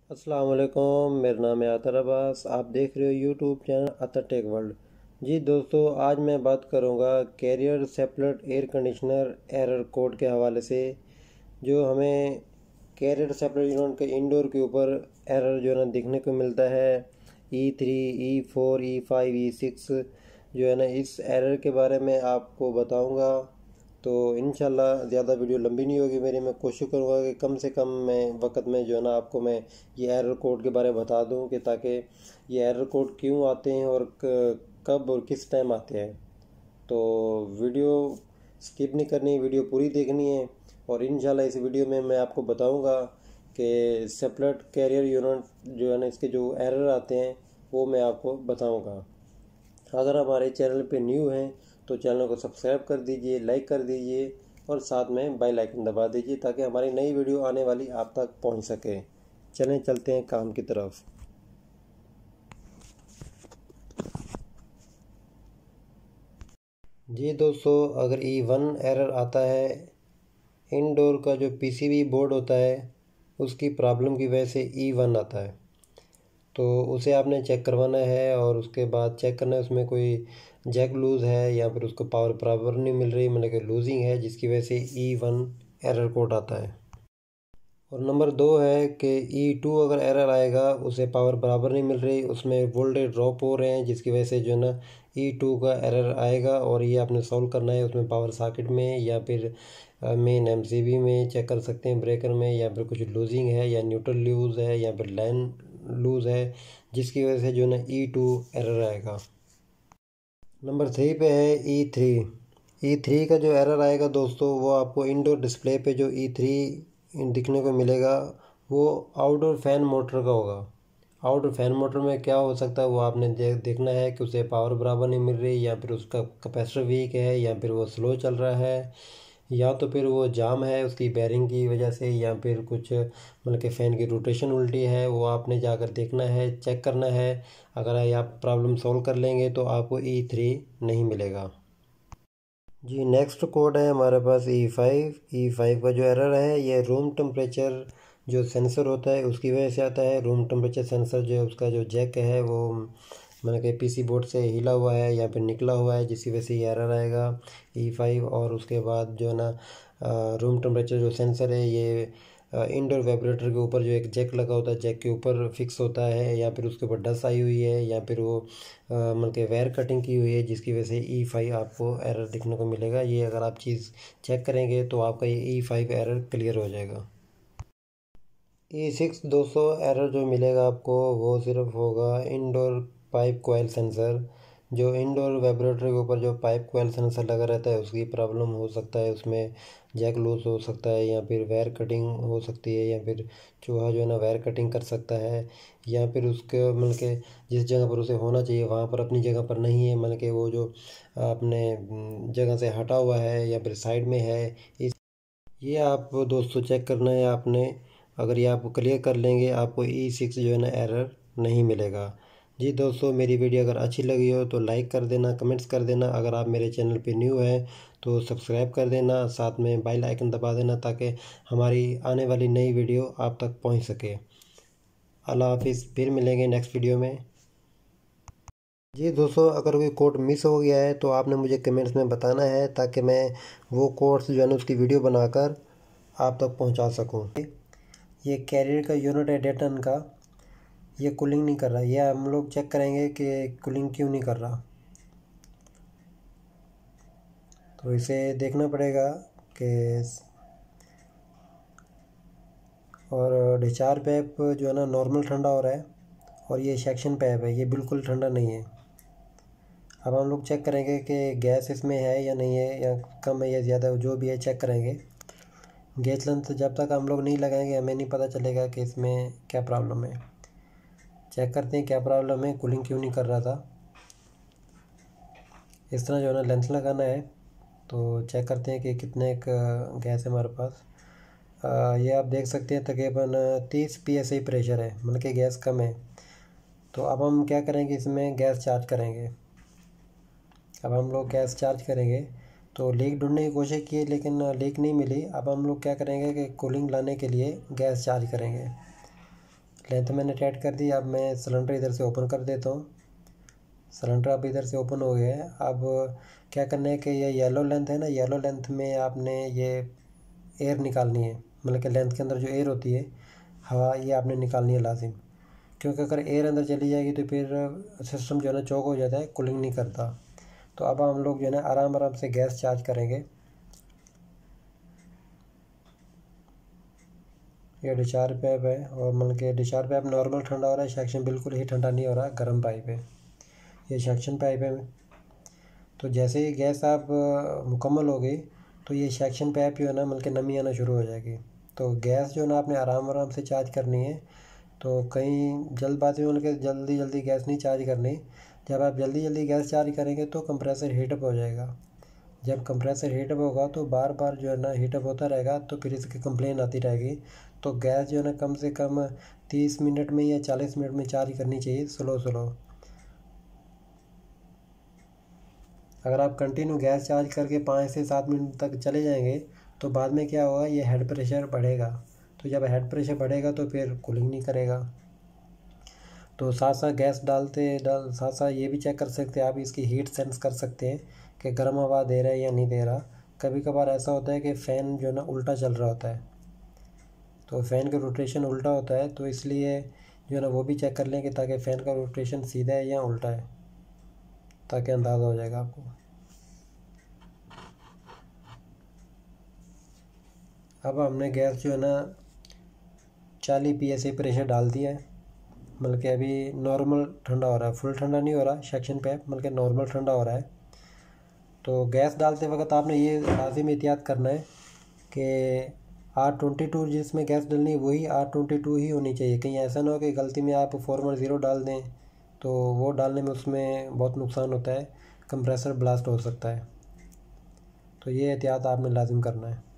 अस्सलाम वालेकुम, मेरा नाम है अतर अब्बास। आप देख रहे हो YouTube channel Atar Tech World. जी दोस्तों, आज मैं बात करूंगा Carrier separate air conditioner error code के हवाले से। जो हमें कैरियर सेपरेट यूनिट के इंडोर के ऊपर एरर जो है ना दिखने को मिलता है, E3 E4 E5 E6 जो है ना, इस एरर के बारे में आपको बताऊंगा। तो इंशाल्लाह ज़्यादा वीडियो लंबी नहीं होगी मेरी। मैं कोशिश करूँगा कि कम से कम मैं वक्त में जो है ना आपको मैं ये एरर कोड के बारे में बता दूँ कि ताकि ये एरर कोड क्यों आते हैं और कब और किस टाइम आते हैं। तो वीडियो स्किप नहीं करनी, वीडियो पूरी देखनी है। और इंशाल्लाह इस वीडियो में मैं आपको बताऊंगा कि सेपरेट कैरियर यूनिट जो है ना, इसके जो एरर आते हैं वो मैं आपको बताऊंगा। अगर हमारे चैनल पे न्यू हैं तो चैनल को सब्सक्राइब कर दीजिए, लाइक कर दीजिए और साथ में बेल आइकन दबा दीजिए ताकि हमारी नई वीडियो आने वाली आप तक पहुंच सके। चलें चलते हैं काम की तरफ। जी दोस्तों, अगर E1 एरर आता है, इनडोर का जो पीसीबी बोर्ड होता है उसकी प्रॉब्लम की वजह से E1 आता है, तो उसे आपने चेक करवाना है। और उसके बाद चेक करना है उसमें कोई जैक लूज़ है या फिर उसको पावर बराबर नहीं मिल रही, मतलब कि लूजिंग है, जिसकी वजह से E1 एरर कोड आता है। और नंबर 2 है कि E2 अगर एरर आएगा, उसे पावर बराबर नहीं मिल रही, उसमें वोल्टेज ड्रॉप हो रहे हैं, जिसकी वजह से जो है ना E2 का एरर आएगा। और ये आपने सॉल्व करना है उसमें पावर सॉकेट में या फिर मेन MCB में चेक कर सकते हैं, ब्रेकर में, या फिर कुछ लूजिंग है या न्यूट्रल लूज है या फिर लाइन लूज है, जिसकी वजह से जो है ना E2 एरर आएगा। नंबर 3 पे है E3 का जो एरर आएगा दोस्तों, वो आपको इंडोर डिस्प्ले पे जो E3 दिखने को मिलेगा वो आउटडोर फैन मोटर का होगा। आउटडोर फैन मोटर में क्या हो सकता है वो आपने देखना है कि उसे पावर बराबर नहीं मिल रही, या फिर उसका कैपेसिटर वीक है, या फिर वो स्लो चल रहा है, या तो फिर वो जाम है उसकी बेरिंग की वजह से, या फिर कुछ मतलब कि फ़ैन की रोटेशन उल्टी है। वो आपने जाकर देखना है, चेक करना है। अगर ये आप प्रॉब्लम सॉल्व कर लेंगे तो आपको E3 नहीं मिलेगा। जी नेक्स्ट कोड है हमारे पास E5 का जो एरर है, ये रूम टेम्परेचर जो सेंसर होता है उसकी वजह से आता है। रूम टेम्परेचर सेंसर जो है उसका जो जैक है वो मैंने कहा पीसी बोर्ड से हिला हुआ है या फिर निकला हुआ है, जिसकी वजह से ये एरर आएगा E5। और उसके बाद जो है ना रूम टेम्परेचर जो सेंसर है ये इंडोर वाइब्रेटर के ऊपर जो एक जैक लगा होता है, जैक के ऊपर फिक्स होता है, या फिर उसके ऊपर डस्ट आई हुई है, या फिर वो मतलब कि वायर कटिंग की हुई है, जिसकी वजह से E5 आपको एरर दिखने को मिलेगा। ये अगर आप चीज़ चेक करेंगे तो आपका ये E5 एरर क्लियर हो जाएगा। E6 200 एरर जो मिलेगा आपको वो सिर्फ होगा इंडोर पाइप कोयल सेंसर। जो इंडोर वाइब्रेटर के ऊपर जो पाइप कोयल सेंसर लगा रहता है उसकी प्रॉब्लम हो सकता है, उसमें जैक लूज हो सकता है, या फिर वायर कटिंग हो सकती है, या फिर चूहा जो है ना वायर कटिंग कर सकता है, या फिर उसके मतलब के जिस जगह पर उसे होना चाहिए वहाँ पर अपनी जगह पर नहीं है, मतलब कि वो जो अपने जगह से हटा हुआ है या फिर साइड में है। इस ये आप दोस्तों चेक करना है आपने। अगर ये आप क्लियर कर लेंगे आपको E6 जो है ना एरर नहीं मिलेगा। जी दोस्तों, मेरी वीडियो अगर अच्छी लगी हो तो लाइक कर देना, कमेंट्स कर देना। अगर आप मेरे चैनल पे न्यू हैं तो सब्सक्राइब कर देना, साथ में बेल आइकन दबा देना ताकि हमारी आने वाली नई वीडियो आप तक पहुंच सके। अल्लाह हाफिज़, फिर मिलेंगे नेक्स्ट वीडियो में। जी दोस्तों, अगर कोई कोड मिस हो गया है तो आपने मुझे कमेंट्स में बताना है ताकि मैं वो कोड्स जो है ना उसकी वीडियो बनाकर आप तक पहुंचा सकूं। ये कैरियर का यूनिट है डेटन का, ये कूलिंग नहीं कर रहा। ये हम लोग चेक करेंगे कि कूलिंग क्यों नहीं कर रहा। तो इसे देखना पड़ेगा कि और डिस्चार्ज पैप जो है ना नॉर्मल ठंडा हो रहा है, और ये सेक्शन पैप है ये बिल्कुल ठंडा नहीं है। अब हम लोग चेक करेंगे कि गैस इसमें है या नहीं है, या कम है या ज़्यादा, जो भी है चेक करेंगे। गैस लेंथ जब तक हम लोग नहीं लगाएंगे हमें नहीं पता चलेगा कि इसमें क्या प्रॉब्लम है। चेक करते हैं क्या प्रॉब्लम है, कूलिंग क्यों नहीं कर रहा था। इस तरह जो है ना लेंथ लगाना है। तो चेक करते हैं कि कितने का गैस है हमारे पास। ये आप देख सकते हैं तकरीबन 30 PSI प्रेशर है, मतलब कि गैस कम है। तो अब हम क्या करेंगे, इसमें गैस चार्ज करेंगे। अब हम लोग गैस चार्ज करेंगे तो लीक ढूंढने की कोशिश की लेकिन लीक नहीं मिली। अब हम लोग क्या करेंगे कि कूलिंग लाने के लिए गैस चार्ज करेंगे। लेंथ मैंने टाइट कर दी। अब मैं सिलेंडर इधर से ओपन कर देता हूँ। सिलेंडर अब इधर से ओपन हो गया है। अब क्या करना है कि ये येलो लेंथ है ना, येलो लेंथ में आपने ये एयर निकालनी है, मतलब कि लेंथ के अंदर जो एयर होती है, हवा, ये आपने निकालनी है लाजिम। क्योंकि अगर एयर अंदर चली जाएगी तो फिर सिस्टम जो है ना चौक हो जाता है, कूलिंग नहीं करता। तो अब हम लोग जो है ना आराम आराम से गैस चार्ज करेंगे। ये डिस्चार्ज पाइप है, और मतलब कि डिस्चार्ज पाइप नॉर्मल ठंडा हो रहा है, सेक्शन बिल्कुल ही ठंडा नहीं हो रहा, गर्म पाइप है। ये सेक्शन पाइप है। तो जैसे ही गैस आप मुकम्मल हो गई तो ये सेक्शन पाइप जो है ना मतलब कि नमी आना शुरू हो जाएगी। तो गैस जो है ना आपने आराम आराम से चार्ज करनी है। तो कहीं जल्दबाजी में मतलब जल्दी जल्दी गैस नहीं चार्ज करनी। जब आप जल्दी जल्दी गैस चार्ज करेंगे तो कंप्रेसर हीटअप हो जाएगा। जब कंप्रेसर हीटअप होगा तो बार बार जो है ना हीटअप होता रहेगा, तो फिर इसकी कंप्लेन आती रहेगी। तो गैस जो है ना कम से कम 30 मिनट में या 40 मिनट में चार्ज करनी चाहिए, स्लो स्लो। अगर आप कंटिन्यू गैस चार्ज करके 5 से 7 मिनट तक चले जाएंगे तो बाद में क्या होगा, ये हेड प्रेशर बढ़ेगा। तो जब हेड प्रेशर बढ़ेगा तो फिर कूलिंग नहीं करेगा। तो साथ साथ गैस साथ साथ ये भी चेक कर सकते हैं आप, इसकी हीट सेंस कर सकते हैं कि गर्म हवा दे रहा है या नहीं दे रहा। कभी कभार ऐसा होता है कि फ़ैन जो है ना उल्टा चल रहा होता है, तो फ़ैन का रोटेशन उल्टा होता है, तो इसलिए जो है ना वो भी चेक कर लें कि ताकि फ़ैन का रोटेशन सीधा है या उल्टा है, ताकि अंदाज़ा हो जाएगा आपको। अब हमने गैस जो है ना 40 PSI प्रेशर डाल दिया है। मतलब कि अभी नॉर्मल ठंडा हो रहा है, फुल ठंडा नहीं हो रहा सेक्शन पे, मतलब कि नॉर्मल ठंडा हो रहा है। तो गैस डालते वक्त आपने ये लाजिम एहतियात करना है कि R22 जिसमें गैस डलनी है वही R22 ही होनी चाहिए। कहीं ऐसा ना हो कि गलती में आप 410 डाल दें, तो वो डालने में उसमें बहुत नुकसान होता है, कंप्रेसर ब्लास्ट हो सकता है। तो ये एहतियात आपने लाजिम करना है।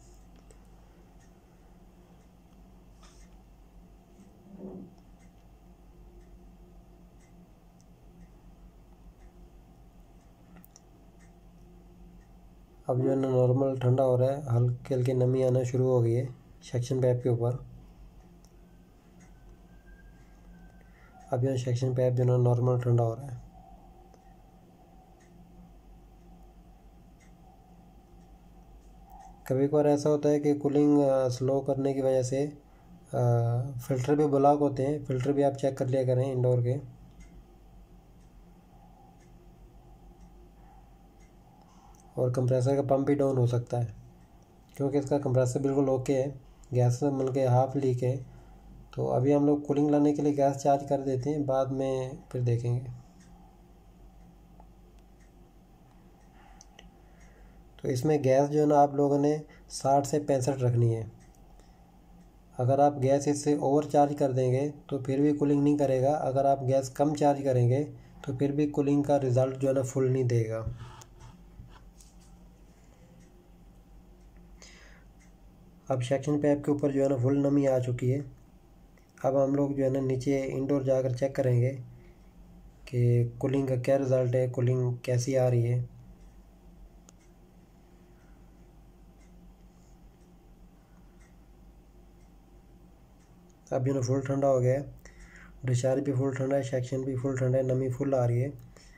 अब जो है ना नॉर्मल ठंडा हो रहा है, हल्की हल्की नमी आना शुरू हो गई है सेक्शन पाइप के ऊपर। अब जो है सेक्शन पाइप जो है ना नॉर्मल ठंडा हो रहा है। कभी कभार ऐसा होता है कि कूलिंग स्लो करने की वजह से फ़िल्टर भी ब्लॉक होते हैं। फ़िल्टर भी आप चेक कर लिया करें इंडोर के। और कंप्रेसर का पंप भी डाउन हो सकता है, क्योंकि इसका कंप्रेसर बिल्कुल ओके है, गैस मिल के हाफ लीक है। तो अभी हम लोग कूलिंग लाने के लिए गैस चार्ज कर देते हैं, बाद में फिर देखेंगे। तो इसमें गैस जो है ना आप लोगों ने 60 से 65 रखनी है। अगर आप गैस इससे ओवर चार्ज कर देंगे तो फिर भी कूलिंग नहीं करेगा। अगर आप गैस कम चार्ज करेंगे तो फिर भी कूलिंग का रिज़ल्ट जो है ना फुल नहीं देगा। अब सेक्शन पाइप के ऊपर जो है ना फुल नमी आ चुकी है। अब हम लोग जो है ना नीचे इंडोर जाकर चेक करेंगे कि कूलिंग का क्या रिज़ल्ट है, कूलिंग कैसी आ रही है। अब जो है ना फुल ठंडा हो गया है, डिस्चार्ज भी फुल ठंडा है, सेक्शन भी फुल ठंडा है, नमी फुल आ रही है।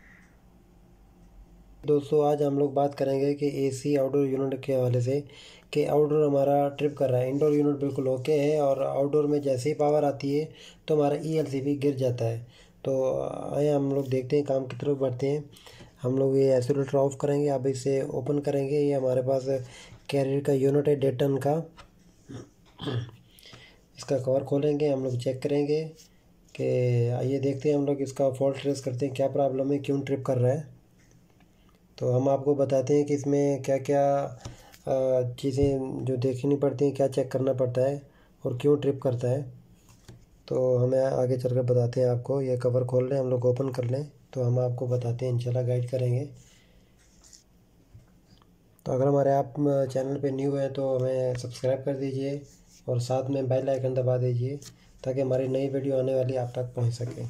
दोस्तों आज हम लोग बात करेंगे कि एसी आउटडोर यूनिट के हवाले से, कि आउटडोर हमारा ट्रिप कर रहा है, इंडोर यूनिट बिल्कुल ओके है, और आउटडोर में जैसे ही पावर आती है तो हमारा ELCB गिर जाता है। तो आए हम लोग देखते हैं, काम की तरफ बढ़ते हैं। हम लोग ये आइसोलेटर ऑफ करेंगे, अब इसे ओपन करेंगे। ये हमारे पास कैरियर का यूनिट है 1.5 टन का। इसका कवर खोलेंगे, हम लोग चेक करेंगे कि आइए देखते हैं, हम लोग इसका फॉल्ट ट्रेस करते हैं, क्या प्रॉब्लम है, क्यों ट्रिप कर रहा है। तो हम आपको बताते हैं कि इसमें क्या क्या चीज़ें जो देखनी पड़ती हैं, क्या चेक करना पड़ता है और क्यों ट्रिप करता है। तो हमें आगे चलकर बताते हैं आपको। ये कवर खोल लें, हम लोग ओपन कर लें, तो हम आपको बताते हैं, इंशाल्लाह गाइड करेंगे। तो अगर हमारे आप चैनल पे न्यू हैं तो हमें सब्सक्राइब कर दीजिए और साथ में बेल आइकन दबा दीजिए, ताकि हमारी नई वीडियो आने वाली आप तक पहुंच सके।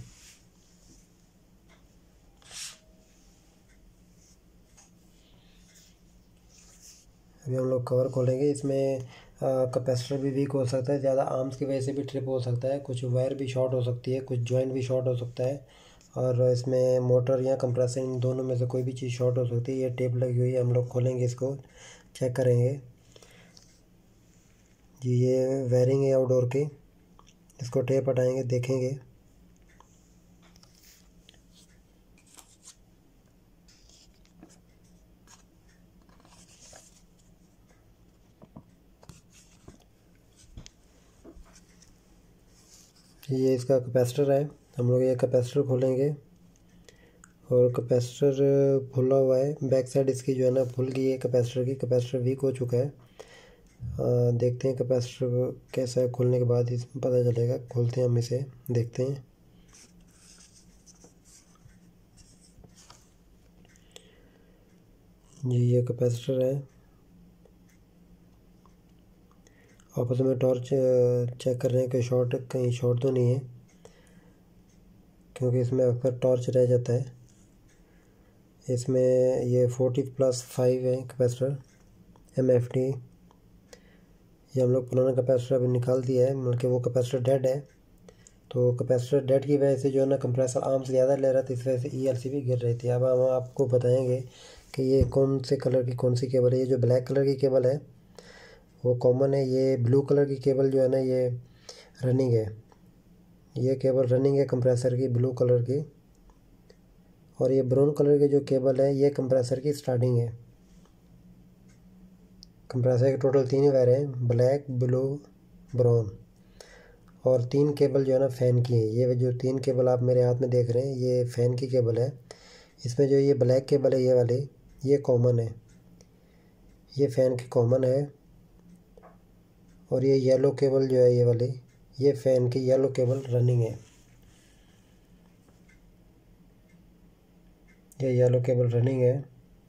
अभी हम लोग कवर खोलेंगे। इसमें कैपेसिटर भी वीक हो सकता है, ज़्यादा आर्म्स की वजह से भी ट्रिप हो सकता है, कुछ वायर भी शॉर्ट हो सकती है, कुछ जॉइंट भी शॉर्ट हो सकता है, और इसमें मोटर या कंप्रेसर इन दोनों में से कोई भी चीज़ शॉर्ट हो सकती है। ये टेप लगी हुई है, हम लोग खोलेंगे, इसको चेक करेंगे जी। ये वायरिंग है आउटडोर की, इसको टेप हटाएंगे, देखेंगे। ये इसका कैपेसिटर है, हम लोग ये कैपेसिटर खोलेंगे, और कैपेसिटर खुला हुआ है, बैक साइड इसकी जो है ना खुल गई है कैपेसिटर की, कैपेसिटर वीक हो चुका है। देखते हैं कैपेसिटर कैसा है, खुलने के बाद इसमें पता चलेगा। खोलते हैं हम इसे, देखते हैं। जी ये कैपेसिटर है। आपस में टॉर्च चेक कर रहे हैं कि कहीं शॉर्ट तो नहीं है, क्योंकि इसमें अक्सर टॉर्च रह जाता है। इसमें ये 40+5 है कैपेसिटर, MFT। ये हम लोग पुराना कैपेसिटर अभी निकाल दिया है, मतलब कि वो कैपेसिटर डेड है। तो कैपेसिटर डेड की वजह से जो है ना कंप्रेसर आर्म्स ज़्यादा ले रहा था, इस वजह से ELC भी गिर रही थी। अब हम आपको बताएंगे कि ये कौन से कलर की कौन सी केबल है। ये जो ब्लैक कलर की केबल है वो कॉमन है। ये ब्लू कलर की केबल जो है ना ये रनिंग है। ये केबल रनिंग है कंप्रेसर की, ब्लू कलर की। और ये ब्राउन कलर की जो केबल है ये कंप्रेसर की स्टार्टिंग है। कंप्रेसर के टोटल 3 वायर हैं, ब्लैक, ब्लू, ब्राउन। और 3 केबल जो है ना फ़ैन की है। ये जो 3 केबल आप मेरे हाथ में देख रहे हैं ये फ़ैन की केबल है। इसमें जो ये ब्लैक केबल है ये वाली, ये कॉमन है, ये फ़ैन की कॉमन है। और ये येलो केबल जो है ये वाली, ये फ़ैन की येलो केबल रनिंग है। ये येलो केबल रनिंग है।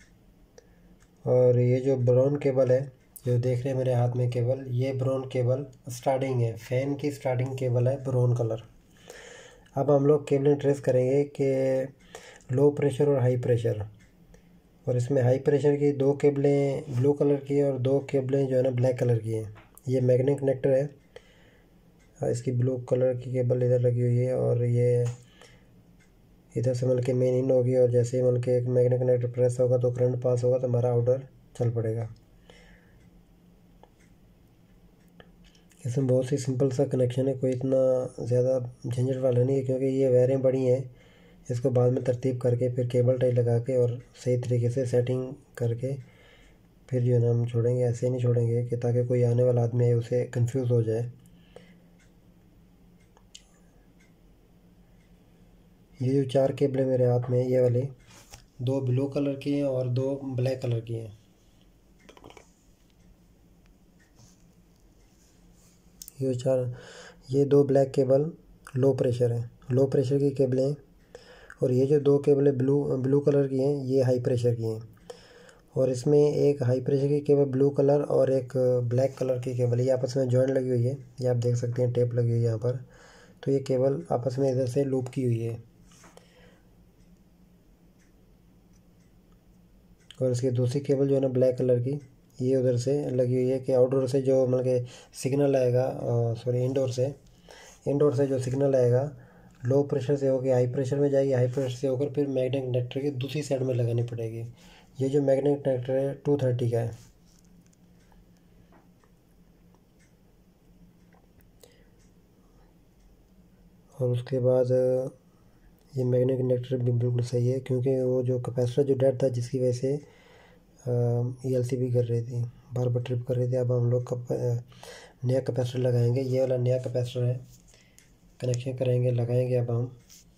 और ये जो ब्राउन केबल है जो देख रहे हैं मेरे हाथ में केबल, ये ब्राउन केबल स्टार्टिंग है, फ़ैन की स्टार्टिंग केबल है, ब्राउन कलर। अब हम लोग केबलें ट्रेस करेंगे कि लो प्रेशर और हाई प्रेशर। और इसमें हाई प्रेशर की 2 केबलें ब्लू कलर की है और 2 केबलें जो है ना ब्लैक कलर की हैं। ये मैग्नेट कनेक्टर है, इसकी ब्लू कलर की केबल इधर लगी हुई है, और ये इधर से मतलब कि मेन इन होगी। और जैसे ही मतलब कि एक मैग्नेट कनेक्टर प्रेस होगा तो करंट पास होगा तो हमारा आउटर चल पड़ेगा। इसमें बहुत ही सिंपल सा कनेक्शन है, कोई इतना ज़्यादा झंझट वाला नहीं है, क्योंकि ये वायरें बड़ी हैं। इसको बाद में तरतीब करके फिर केबल टाई लगा के और सही तरीके से सेटिंग करके फिर जो है ना हम छोड़ेंगे। ऐसे नहीं छोड़ेंगे कि ताकि कोई आने वाला आदमी है उसे कंफ्यूज हो जाए। ये जो 4 केबलें मेरे हाथ में ये वाली, 2 ब्लू कलर की हैं और 2 ब्लैक कलर की हैं। ये 2 ब्लैक केबल लो प्रेशर है, लो प्रेशर की केबलें हैं। और ये जो 2 केबलें ब्लू कलर की हैं ये हाई प्रेशर की हैं। और इसमें एक हाई प्रेशर की केबल ब्लू कलर और एक ब्लैक कलर की केबल, ये आपस में जॉइंट लगी हुई है। ये आप देख सकते हैं, टेप लगी हुई है यहाँ पर। तो ये केबल आपस में इधर से लूप की हुई है। और इसकी दूसरी केबल जो है ना ब्लैक कलर की, ये उधर से लगी हुई है कि आउटडोर से जो मतलब कि सिग्नल आएगा, सॉरी इंडोर से जो सिग्नल आएगा लो प्रेशर से होकर हाई प्रेशर में जाएगी, हाई प्रेशर से होकर फिर मैग्नेट कनेक्टर की दूसरी साइड में लगानी पड़ेगी। ये जो मैग्नेट कनेक्टर है 230 का है। और उसके बाद ये मैग्नेट कनेक्टर भी बिल्कुल सही है, क्योंकि वो जो कैपेसिटर जो डेड था जिसकी वजह से ELC भी कर रही थी, बार बार ट्रिप कर रही थी। अब हम लोग नया कैपेसिटर लगाएंगे, ये वाला नया कैपेसिटर है, कनेक्शन करेंगे, लगाएंगे। अब हम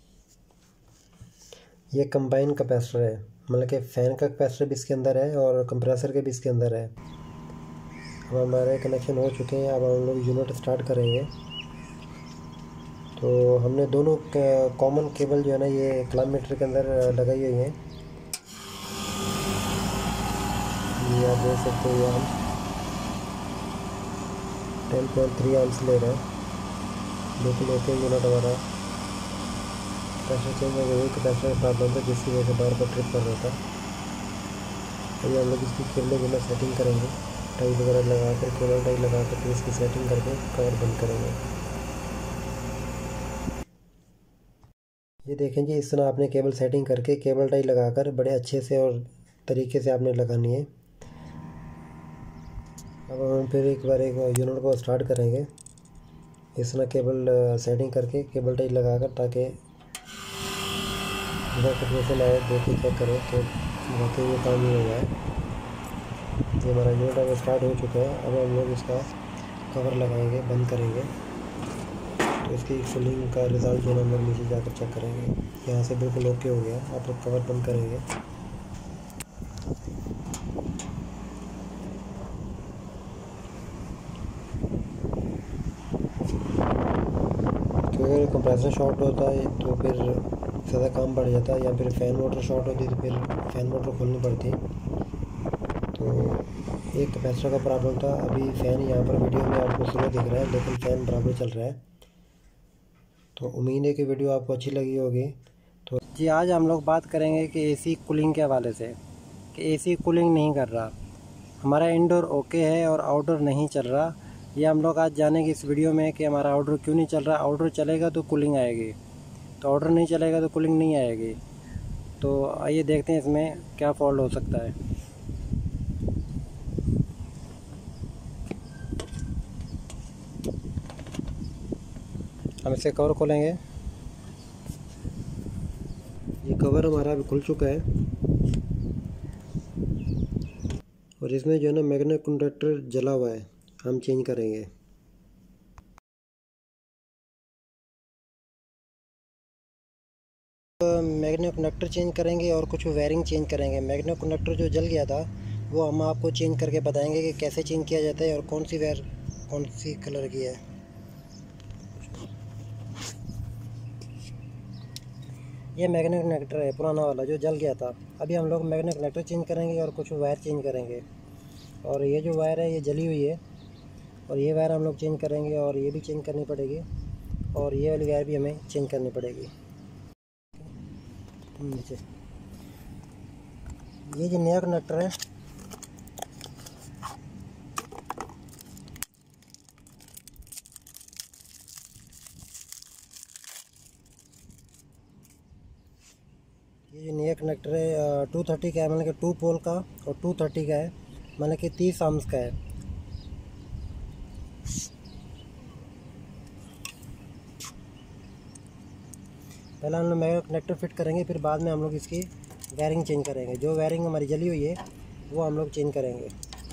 ये कंबाइन कैपेसिटर है, मतलब कि फ़ैन का कैपेसिटर भी इसके अंदर है और कंप्रेसर के भी इसके अंदर है। अब हमारे कनेक्शन हो चुके हैं। अब हम लोग यूनिट स्टार्ट करेंगे। तो हमने दोनों कॉमन केबल जो है ना ये क्लैम्प मीटर के अंदर लगाई हुई हैं। ये आप देख सकते हो, हम 10.3 आम्स ले रहे हैं, लेकिन एक यूनिट हमारा कैपेसिटर चेंज हो गई, कैपेसिटर प्रॉब्लम था जिसकी वजह से बार बार ट्रिप कर रहा था। तो ये हम लोग इसकी केबल जो है सेटिंग करेंगे। टाई वगैरह लगा कर, केबल टाई लगा कर फिर इसकी सेटिंग करके कवर बंद करेंगे। ये देखें जी, इस तरह आपने केबल सेटिंग करके केबल टाई लगाकर बड़े अच्छे से और तरीके से आपने लगानी है। अब हम फिर एक बार एक यूनिट को स्टार्ट करेंगे, इस तरह केबल सेटिंग करके केबल टाई लगाकर, ताकि बिना कंफ्यूजन आए देख के चेक करें कि वाकई ये काम नहीं हो रहा है। ये हमारा यूनिट अब स्टार्ट हो चुका है। अब हम लोग इसका कवर लगाएंगे, बंद करेंगे, तो इसकी कूलिंग का रिज़ल्ट जो है हम लोग नीचे जाकर चेक करेंगे। यहाँ से बिल्कुल ओके हो गया। आप लोग कवर बंद करेंगे। क्योंकि अगर कंप्रेसर शॉर्ट होता है तो फिर ज़्यादा काम बढ़ जाता है, या फिर फ़ैन मोटर शॉर्ट होती तो फिर फ़ैन मोटर खोलनी पड़ती। तो एक कैपेसिटर का प्रॉब्लम था। अभी फ़ैन यहाँ पर वीडियो में आपको स्लो दिख रहा है, लेकिन फ़ैन बराबर चल रहा है। तो उम्मीद है कि वीडियो आपको अच्छी लगी होगी। तो जी, आज हम लोग बात करेंगे कि एसी कूलिंग के हवाले से, कि एसी कूलिंग नहीं कर रहा, हमारा इंडोर ओके है और आउटडोर नहीं चल रहा। ये हम लोग आज जानेंगे इस वीडियो में कि हमारा आउटडोर क्यों नहीं चल रहा। आउटडोर चलेगा तो कूलिंग आएगी, तो आउटडोर नहीं चलेगा तो कूलिंग नहीं आएगी। तो आइए देखते हैं इसमें क्या फॉल्ट हो सकता है। हम इसे कवर खोलेंगे। ये कवर हमारा अभी खुल चुका है और इसमें जो है ना मैग्नेट कंडक्टर जला हुआ है, हम चेंज करेंगे। मैग्नेट कंडक्टर चेंज करेंगे और कुछ वायरिंग चेंज करेंगे। मैग्नेट कंडक्टर जो जल गया था वो हम आपको चेंज करके बताएंगे कि कैसे चेंज किया जाता है और कौन सी वायर कौन सी कलर की है। ये मैग्नेट कनेक्टर है पुराना वाला जो जल गया था। अभी हम लोग मैग्नेट कनेक्टर चेंज करेंगे और कुछ वायर चेंज करेंगे। और ये जो वायर है ये जली हुई है और ये वायर हम लोग चेंज करेंगे और ये भी चेंज करनी पड़ेगी और ये वाली वायर भी हमें चेंज करनी पड़ेगी। नीचे ये जो नया कनेक्टर है, ये जो नया कनेक्टर है 230 का है, मतलब कि 2 पोल का और 230 का है, मतलब कि 30 आर्म्स का है। पहले हम लोग मैग्नेट कनेक्टर फिट करेंगे, फिर बाद में हम लोग इसकी वायरिंग चेंज करेंगे। जो वायरिंग हमारी जली हुई है वो हम लोग चेंज करेंगे।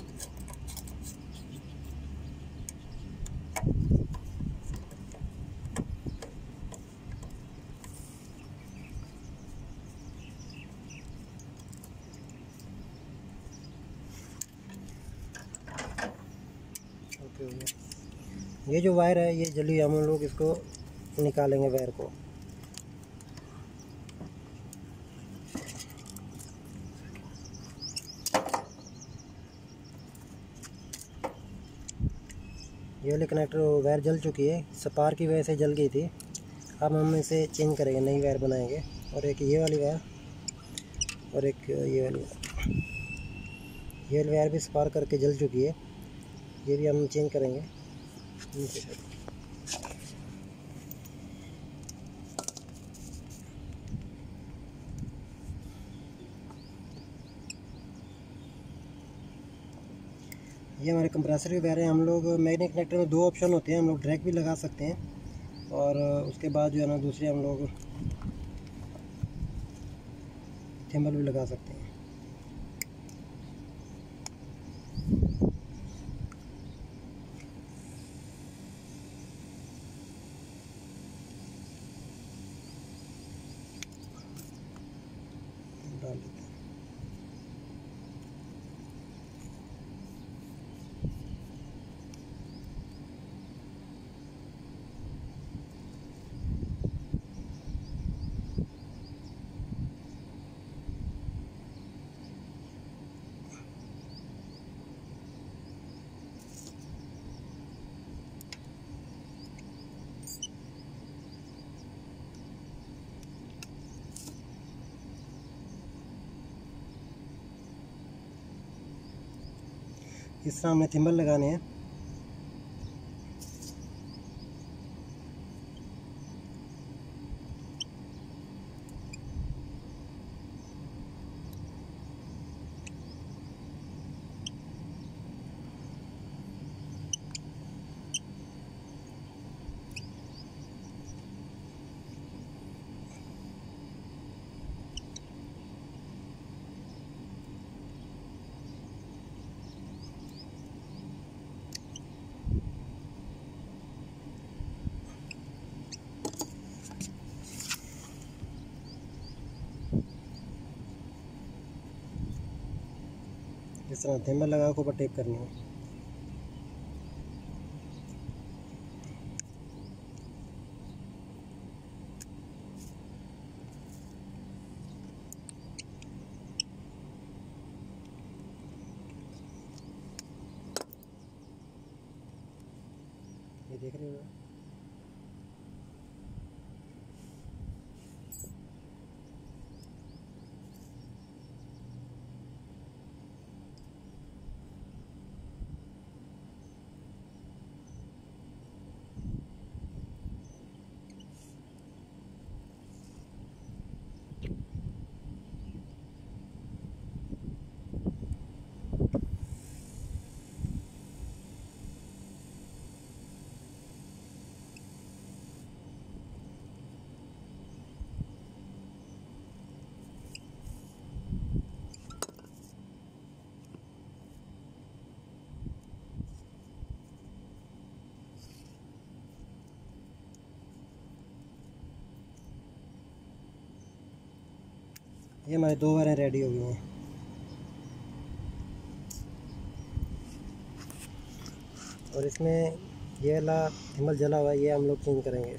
ये जो वायर है ये जली, हम लोग इसको निकालेंगे वायर को। ये वाले कनेक्टर वायर जल चुकी है, स्पार्क की वजह से जल गई थी। अब हम इसे चेंज करेंगे, नई वायर बनाएंगे। और एक ये वाली वायर और एक ये वाली वायर, ये वाली वायर भी स्पार्क करके जल चुकी है, ये भी हम चेंज करेंगे। ये हमारे कंप्रेसर के वायर हैं। हम लोग मैग्नेट कनेक्टर में 2 ऑप्शन होते हैं, हम लोग डायरेक्ट भी लगा सकते हैं और उसके बाद जो है ना दूसरे हम लोग थंबल भी लगा सकते हैं। डाल देते हैं। इस तरह हमें थिम्बल लगाने हैं। इस तरह थिम्बल लगा के ऊपर टेप करनी है। ये देख रहे हो, ये हमारे 2 वायरें रेडी हो गई हैं। और इसमें ये वाला थिम्बल जला हुआ है, ये हम लोग चेंज करेंगे।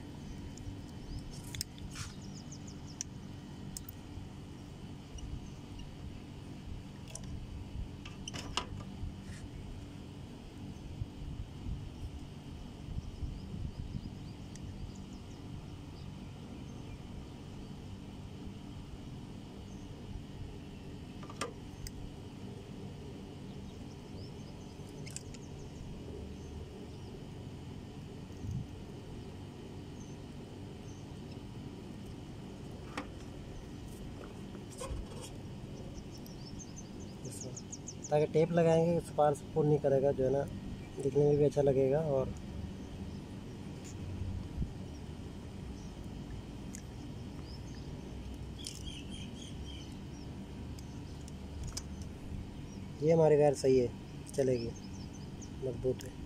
ताकि टेप लगाएंगे स्पार्क स्पून नहीं करेगा, जो है ना, दिखने में भी अच्छा लगेगा। और ये हमारी वायर सही है, चलेगी, मजबूत है।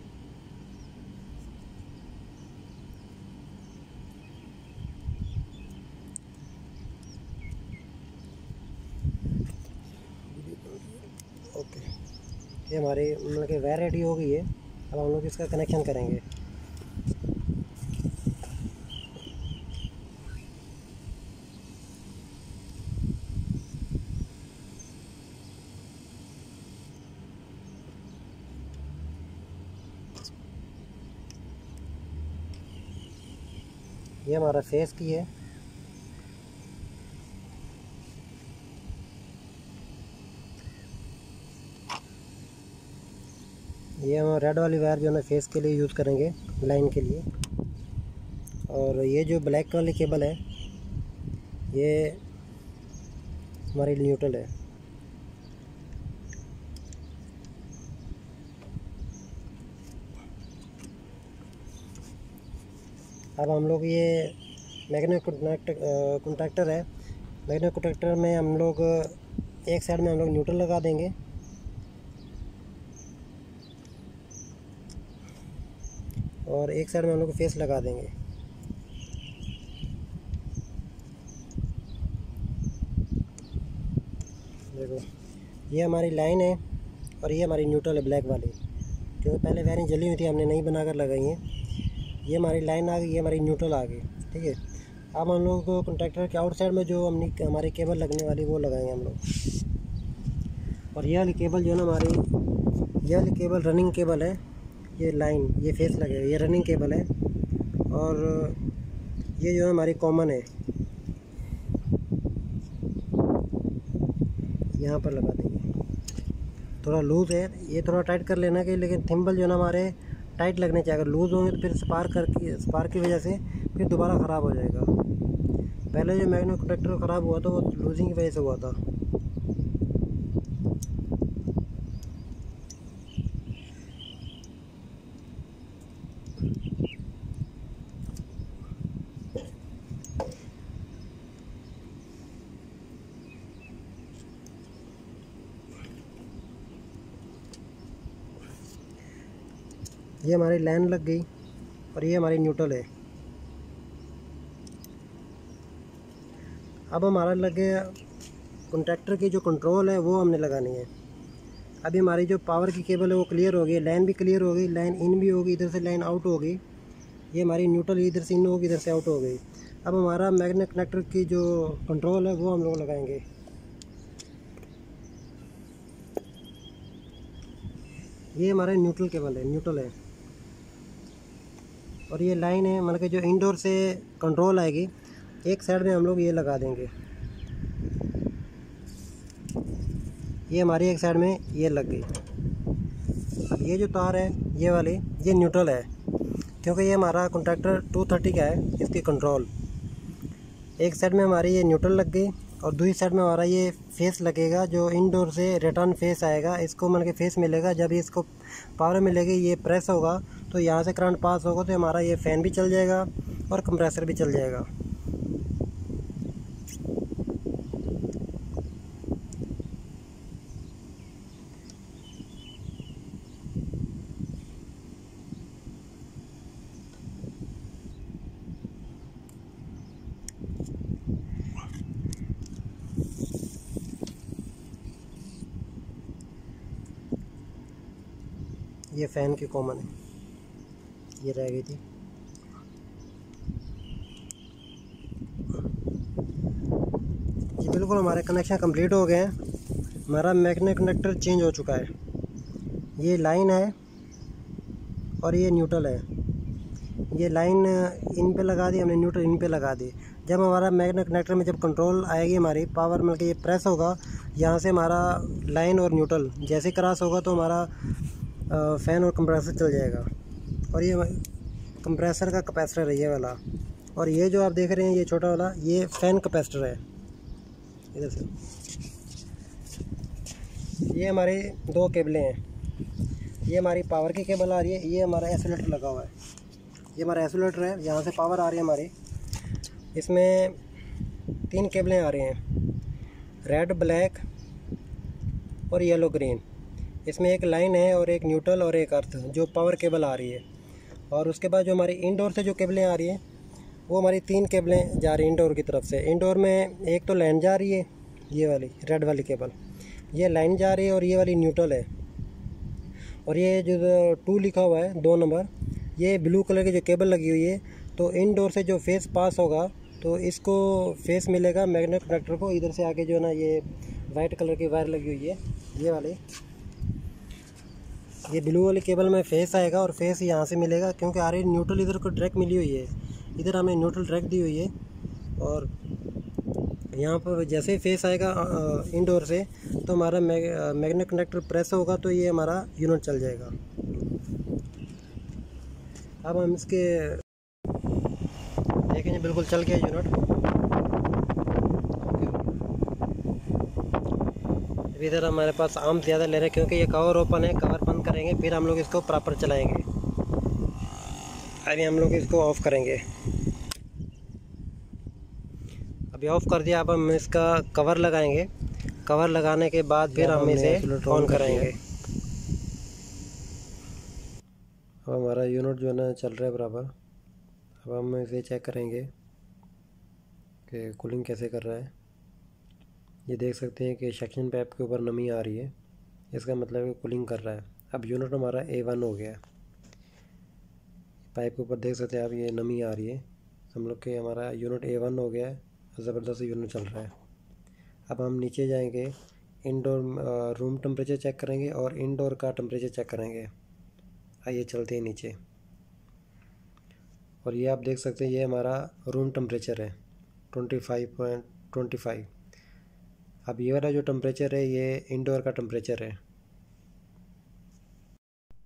ओके, ये हमारी मतलब कि वायर रेडी हो गई है। अब हम लोग इसका कनेक्शन करेंगे। ये हमारा फेस की है। ये हम रेड वाली वायर जो है ना फेस के लिए यूज़ करेंगे, लाइन के लिए। और ये जो ब्लैक वाली केबल है, ये हमारी न्यूट्रल है। अब हम लोग ये मैग्नेट कॉन्टैक्टर है, मैग्नेट कॉन्टैक्टर में हम लोग एक साइड में हम लोग न्यूट्रल लगा देंगे और एक साइड में हम लोग फेस लगा देंगे। देखो, ये हमारी लाइन है और ये हमारी न्यूट्रल है ब्लैक वाली, क्योंकि पहले वायरिंग जली हुई थी, हमने नहीं बनाकर लगाई है। ये हमारी लाइन आ गई, ये हमारी न्यूट्रल आ गई, ठीक है। अब हम लोग को कॉन्टैक्टर के आउटसाइड में जो हमारी केबल लगने वाली वो लगाएंगे हम लोग। और ये वाली केबल जो है ना हमारी, ये वाली केबल रनिंग केबल है। ये लाइन, ये फेस लगेगा, ये रनिंग केबल है। और ये जो है हमारी कॉमन है, यहाँ पर लगा देंगे। थोड़ा लूज़ है, ये थोड़ा टाइट कर लेना कि, लेकिन थिम्बल जो है ना हमारे टाइट लगने चाहिए। अगर लूज़ होंगे तो फिर स्पार्क की वजह से फिर दोबारा ख़राब हो जाएगा। पहले जो मैग्नेट कनेक्टर ख़राब हुआ था वो लूजिंग की वजह से हुआ था। ये हमारी लाइन लग गई और ये हमारी न्यूट्रल है। अब हमारा लगे कॉन्टैक्टर की जो कंट्रोल है वो हमने लगानी है। अभी हमारी जो पावर की केबल है वो क्लियर हो गई, लाइन भी क्लियर हो गई, लाइन इन भी होगी, इधर से लाइन आउट हो गई। ये हमारी न्यूट्रल इधर से इन होगी, इधर से आउट हो गई। अब हमारा मैग्नेट कनेक्टर की जो कंट्रोल है वो हम लोग लगाएंगे। ये हमारा न्यूट्रल केबल है, न्यूट्रल है, और ये लाइन है मतलब कि जो इंडोर से कंट्रोल आएगी, एक साइड में हम लोग ये लगा देंगे। ये हमारी एक साइड में ये लग गई। अब ये जो तार है ये वाली, ये न्यूट्रल है, क्योंकि ये हमारा कॉन्टैक्टर 230 का है, इसकी कंट्रोल। एक साइड में हमारी ये न्यूट्रल लग गई और दूसरी साइड में हमारा ये फेस लगेगा, जो इंडोर से रिटर्न फेस आएगा। इसको मतलब कि फेस मिलेगा, जब इसको पावर मिलेगी, ये प्रेस होगा तो यहाँ से करंट पास होगा, तो हमारा ये फ़ैन भी चल जाएगा और कंप्रेसर भी चल जाएगा। ये फ़ैन की कॉमन है, ये रह गई थी। जी बिल्कुल, हमारे कनेक्शन कंप्लीट हो गए हैं। हमारा मैग्नेट कनेक्टर चेंज हो चुका है। ये लाइन है और ये न्यूट्रल है। ये लाइन इन पे लगा दी हमने, न्यूट्रल इन पे लगा दी। जब हमारा मैग्नेट कनेक्टर में जब कंट्रोल आएगी हमारी पावर, मतलब कि ये प्रेस होगा, यहाँ से हमारा लाइन और न्यूट्रल जैसे क्रॉस होगा तो हमारा फ़ैन और कंप्रेसर चल जाएगा। और ये कंप्रेसर का कैपेसिटर है ये वाला, और ये जो आप देख रहे हैं ये छोटा वाला, ये फ़ैन कैपेसिटर है। इधर से ये हमारी दो केबलें हैं। ये हमारी पावर की केबल आ रही है, ये हमारा आइसोलेटर लगा हुआ है। ये हमारा आइसोलेटर है, यहाँ से पावर आ रही है हमारी। इसमें 3 केबलें आ रही हैं, रेड, ब्लैक और येलो, ग्रीन। इसमें एक लाइन है और एक न्यूट्रल और एक अर्थ, जो पावर केबल आ रही है। और उसके बाद जो हमारी इंडोर से जो केबलें आ रही हैं वो हमारी 3 केबलें जा रही हैं इंडोर की तरफ से। इंडोर में एक तो लाइन जा रही है, ये वाली रेड वाली केबल, ये लाइन जा रही है, और ये वाली न्यूट्रल है। और ये जो 2 लिखा हुआ है 2 नंबर, ये ब्लू कलर की जो केबल लगी हुई है, तो इंडोर से जो फेस पास होगा तो इसको फेस मिलेगा मैग्नेट कनेक्टर को। इधर से आगे जो है ना ये वाइट कलर की वायर लगी हुई है, ये वाली, ये ब्लू वाली केबल में फेस आएगा और फेस यहाँ से मिलेगा, क्योंकि आर न्यूट्रल इधर को डायरेक्ट मिली हुई है, इधर हमें न्यूट्रल डायरेक्ट दी हुई है। और यहाँ पर जैसे ही फेस आएगा इंडोर से, तो हमारा मैग्नेट कनेक्टर प्रेस होगा तो ये हमारा यूनिट चल जाएगा। अब हम इसके देखेंगे, बिल्कुल चल गया यूनिट। इधर हमारे पास आर्म ज़्यादा ले रहे हैं, क्योंकि ये कवर ओपन है, कवर बंद करेंगे फिर हम लोग इसको प्रॉपर चलाएंगे। अभी हम लोग इसको ऑफ़ करेंगे। अभी ऑफ़ कर दिया। अब हम इसका कवर लगाएंगे, कवर लगाने के बाद फिर हम इसे ऑन करेंगे। अब हमारा यूनिट जो है ना चल रहा है बराबर। अब हम इसे चेक करेंगे कि कूलिंग कैसे कर रहा है। ये देख सकते हैं कि सक्शन पाइप के ऊपर नमी आ रही है, इसका मतलब है कूलिंग कर रहा है। अब यूनिट हमारा A1 हो गया। पाइप के ऊपर देख सकते हैं आप, ये नमी आ रही है, हम लोग के हमारा यूनिट A1 हो गया है, ज़बरदस्त यूनिट चल रहा है। अब हम नीचे जाएंगे, इंडोर रूम टेम्परेचर चेक करेंगे और इंडोर का टेम्परेचर चेक करेंगे। आइए चलते हैं नीचे। और ये आप देख सकते हैं ये हमारा रूम टेम्परेचर है 25.25। अब ये वाला जो टेम्परेचर है ये इंडोर का टेम्परेचर है।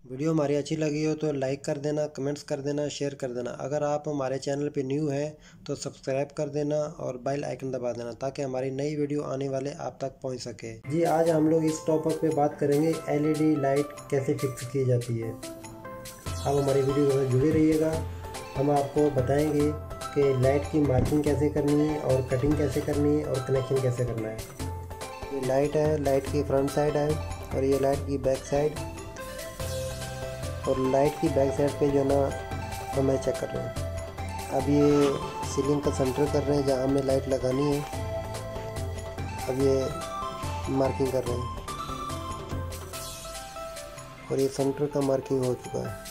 वीडियो हमारी अच्छी लगी हो तो लाइक कर देना, कमेंट्स कर देना, शेयर कर देना। अगर आप हमारे चैनल पे न्यू हैं तो सब्सक्राइब कर देना और बेल आइकन दबा देना ताकि हमारी नई वीडियो आने वाले आप तक पहुंच सके। जी आज हम लोग इस टॉपिक पे बात करेंगे एलईडी लाइट कैसे फिक्स की जाती है। आप हमारी वीडियो में जुड़े रहिएगा। हम आपको बताएंगे कि लाइट की मार्किंग कैसे करनी है और कटिंग कैसे करनी है और कनेक्शन कैसे करना है। ये लाइट है, लाइट की फ्रंट साइड है और ये लाइट की बैक साइड। और लाइट की बैक साइड पे जो ना हमें चेक कर रहे हैं। अब ये सीलिंग का सेंटर कर रहे हैं जहाँ हमें लाइट लगानी है। अब ये मार्किंग कर रहे हैं और ये सेंटर का मार्किंग हो चुका है।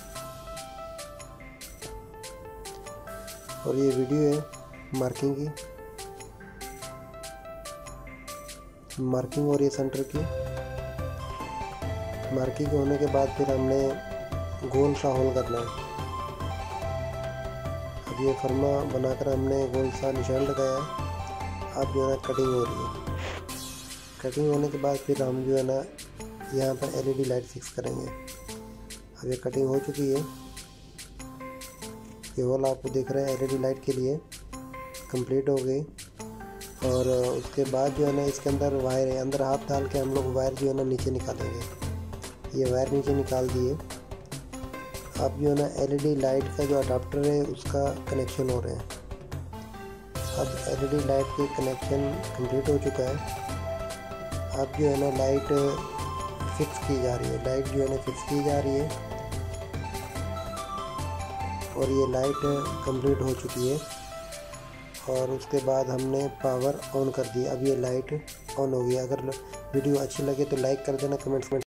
और ये वीडियो है मार्किंग की, मार्किंग और ये सेंटर की मार्किंग होने के बाद फिर हमने गोल सा होल करना है। अब ये फर्मा बनाकर हमने गोल सा निशान लगाया है। अब जो है ना कटिंग हो रही है। कटिंग होने के बाद फिर हम जो है ना यहाँ पर एलईडी लाइट फिक्स करेंगे। अब ये कटिंग हो चुकी है। ये होल आपको दिख रहा है एलईडी लाइट के लिए कंप्लीट हो गई। और उसके बाद जो है ना इसके अंदर वायर है, अंदर हाथ डाल के हम लोग वायर जो है ना नीचे निकालेंगे। ये वायर नीचे निकाल दिए। अब जो है ना एलईडी लाइट का जो अडाप्टर है उसका कनेक्शन हो रहे हैं। अब एलईडी लाइट के कनेक्शन कंप्लीट हो चुका है। अब जो है ना लाइट फिक्स की जा रही है। लाइट जो है ना फिक्स की जा रही है और ये लाइट कंप्लीट हो चुकी है। और उसके बाद हमने पावर ऑन कर दी। अब ये लाइट ऑन हो गई। अगर वीडियो अच्छी लगे तो लाइक कर देना, कमेंट्स में।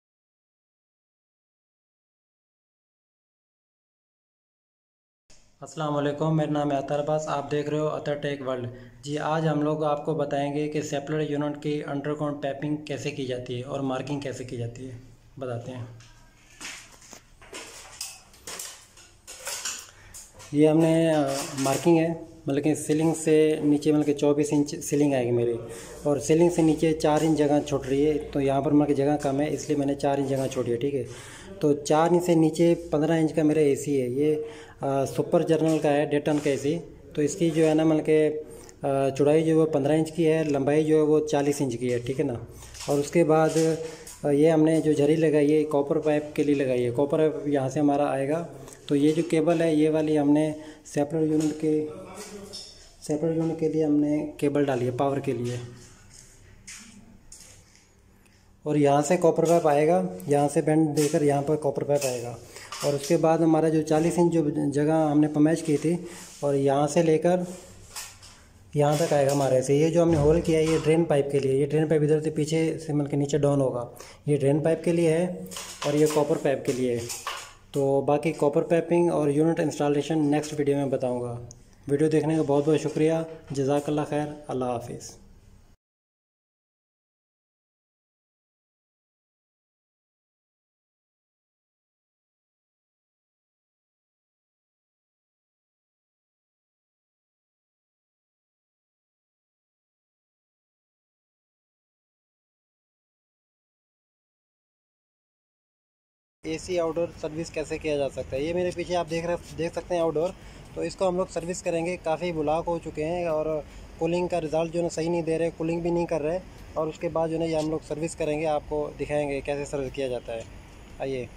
अस्सलाम वालेकुम, मेरा नाम है अतर अब्बास। आप देख रहे हो अतर टेक वर्ल्ड। जी आज हम लोग आपको बताएंगे कि स्टेपलर यूनिट की अंडरग्राउंड पैपिंग कैसे की जाती है और मार्किंग कैसे की जाती है, बताते हैं। ये हमने मार्किंग है, मतलब कि सीलिंग से नीचे मतलब कि 24 इंच सीलिंग आएगी मेरी, और सीलिंग से नीचे 4 इंच जगह छूट रही है। तो यहाँ पर मतलब जगह कम है इसलिए मैंने 4 इंच जगह छोड़ी है, ठीक है। तो 4 इंच से नीचे 15 इंच का मेरा एसी है। ये सुपर जर्नल का है, डेटन का एसी। तो इसकी जो है ना मतलब कि चौड़ाई जो है वो 15 इंच की है, लंबाई जो है वो 40 इंच की है, ठीक है ना। और उसके बाद ये हमने जो झरी लगाई है कॉपर पाइप के लिए लगाई है। कॉपर पाइप यहाँ से हमारा आएगा। तो ये जो केबल है ये वाली हमने स्टेपलर यूनिट के लिए हमने केबल डाली है पावर के लिए। और यहाँ से कॉपर पाइप आएगा, यहाँ से बेंड देकर यहाँ पर कॉपर पाइप आएगा। और उसके बाद हमारा जो 40 इंच जो जगह हमने पमैच की थी और यहाँ से लेकर यहाँ तक आएगा हमारे से। ये जो हमने होल किया है ये ड्रेन पाइप के लिए। ये ड्रेन पाइप इधर से पीछे से मतलब के नीचे डाउन होगा। ये ड्रेन पाइप के लिए है और ये कॉपर पाइप के लिए है। तो बाकी कॉपर पाइपिंग और यूनिट इंस्टॉलेशन नेक्स्ट वीडियो में बताऊँगा। वीडियो देखने का बहुत बहुत शुक्रिया। जज़ाकल्लाह खैर। अल्लाह हाफिज़। एसी आउटडोर सर्विस कैसे किया जा सकता है। ये मेरे पीछे आप देख सकते हैं आउटडोर। तो इसको हम लोग सर्विस करेंगे। काफ़ी ब्लॉक हो चुके हैं और कूलिंग का रिज़ल्ट जो है सही नहीं दे रहे, कूलिंग भी नहीं कर रहे। और उसके बाद जो है ये हम लोग सर्विस करेंगे, आपको दिखाएंगे कैसे सर्विस किया जाता है। आइए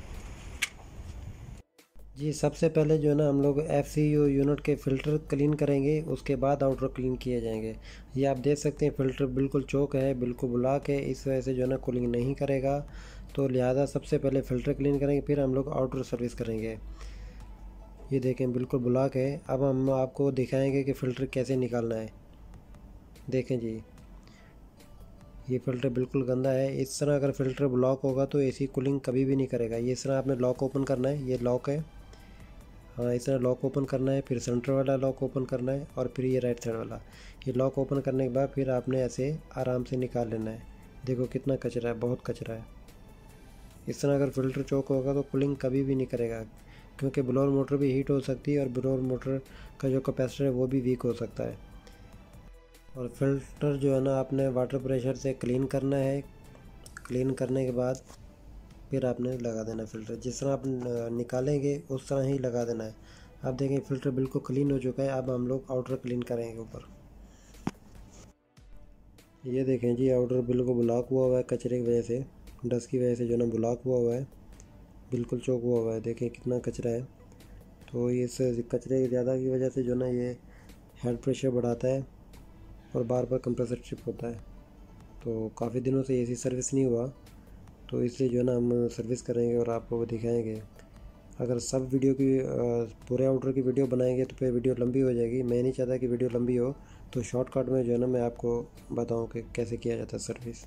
जी। सबसे पहले जो है ना हम लोग FCU यूनिट के फ़िल्टर क्लीन करेंगे, उसके बाद आउटर क्लीन किए जाएंगे। ये आप देख सकते हैं फ़िल्टर बिल्कुल चौक है, बिल्कुल ब्लॉक है। इस वजह से जो है ना कूलिंग नहीं करेगा। तो लिहाजा सबसे पहले फ़िल्टर क्लीन करेंगे, फिर हम लोग आउटर सर्विस करेंगे। ये देखें बिल्कुल ब्लॉक है। अब हम आपको दिखाएंगे कि फ़िल्टर कैसे निकालना है। देखें जी, ये फ़िल्टर बिल्कुल गंदा है। इस तरह अगर फ़िल्टर ब्लॉक होगा तो एसी कूलिंग कभी भी नहीं करेगा। ये इस तरह आपने लॉक ओपन करना है। ये लॉक है, हाँ इस तरह लॉक ओपन करना है। फिर सेंटर वाला लॉक ओपन करना है और फिर ये राइट साइड वाला। ये लॉक ओपन करने के बाद फिर आपने ऐसे आराम से निकाल लेना है। देखो कितना कचरा है, बहुत कचरा है। इस तरह अगर फ़िल्टर चौक होगा तो कूलिंग कभी भी नहीं करेगा, क्योंकि ब्लोअर मोटर भी हीट हो सकती है और ब्लोअर मोटर का जो कैपेसिटर है वो भी वीक हो सकता है। और फिल्टर जो है ना आपने वाटर प्रेशर से क्लीन करना है। क्लीन करने के बाद फिर आपने लगा देना फ़िल्टर। जिस तरह आप निकालेंगे उस तरह ही लगा देना है। आप देखें फ़िल्टर बिल्कुल क्लीन हो चुका है। अब हम लोग आउटर क्लीन करेंगे ऊपर। ये देखें जी, आउटर बिल्कुल ब्लॉक हुआ है कचरे की वजह से, डस्ट की वजह से जो ना ब्लॉक हुआ है, बिल्कुल चौक हुआ है। देखें कितना कचरा है। तो इस कचरे ज़्यादा की वजह से जो ना ये हेड प्रेशर बढ़ाता है और बार बार कंप्रेसर ट्रिप होता है। तो काफ़ी दिनों से एसी सर्विस नहीं हुआ, तो इसलिए जो है ना हम सर्विस करेंगे और आपको वो दिखाएंगे। अगर सब वीडियो की पूरे आउटर की वीडियो बनाएंगे तो फिर वीडियो लंबी हो जाएगी। मैं नहीं चाहता कि वीडियो लंबी हो, तो शॉर्टकट में जो है ना मैं आपको बताऊं कि कैसे किया जाता है सर्विस।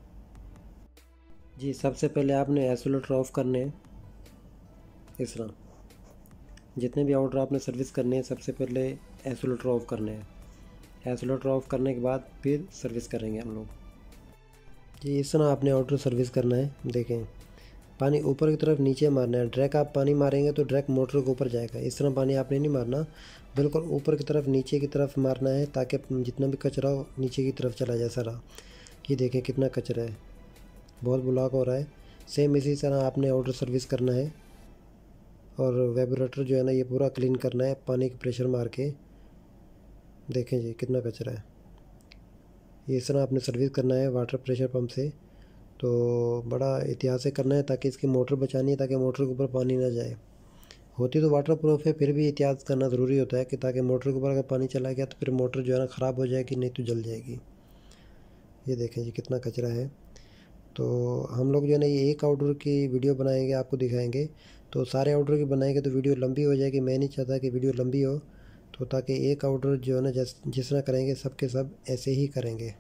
जी, सबसे पहले आपने आइसोलेटर ऑफ़ करने हैं। इस तरह जितने भी आउटर आपने सर्विस करने हैं, सबसे पहले आइसोलेटर ऑफ़ करने हैं। आइसोलेटर ऑफ़ करने के बाद फिर सर्विस करेंगे हम लोग। जी, इस तरह आपने आउटर सर्विस करना है। देखें पानी ऊपर की तरफ नीचे मारना है। डायरेक्ट आप पानी मारेंगे तो डायरेक्ट मोटर के ऊपर जाएगा। इस तरह पानी आपने नहीं मारना, बिल्कुल ऊपर की तरफ नीचे की तरफ मारना है, ताकि जितना भी कचरा हो नीचे की तरफ चला जाए सारा। ये देखें कितना कचरा है, बहुत ब्लॉक हो रहा है। सेम इसी तरह आपने आउटर सर्विस करना है और वेबरेटर जो है ना ये पूरा क्लीन करना है पानी का प्रेशर मार के। देखें जी कितना कचरा है। ये इस तरह आपने सर्विस करना है वाटर प्रेशर पंप से। तो बड़ा एहतियात से करना है, ताकि इसकी मोटर बचानी है, ताकि मोटर के ऊपर पानी ना जाए। होती तो वाटर प्रूफ है, फिर भी एहतियात करना ज़रूरी होता है कि ताकि मोटर के ऊपर अगर पानी चला गया तो फिर मोटर जो है ना ख़राब हो जाएगी, नहीं तो जल जाएगी। ये देखें जी कितना कचरा है। तो हम लोग जो है ना ये एक आउटडोर की वीडियो बनाएंगे, आपको दिखाएंगे। तो सारे आउटडोर की बनाएंगे तो वीडियो लंबी हो जाएगी। मैं नहीं चाहता कि वीडियो लंबी हो, तो ताकि एक आउटडोर जो है ना जिस तरह करेंगे सब के सब ऐसे ही करेंगे।